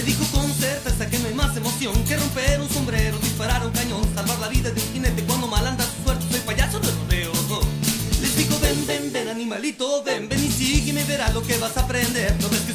Le dijo con certeza que no hay más emoción que romper un sombrero, disparar un cañón, salvar la vida de un jinete cuando mal anda su suerte. Soy payaso de rodeo. Les dijo ven, ven, ven animalito, ven, ven y sígueme, verás lo que vas a aprender. No ves que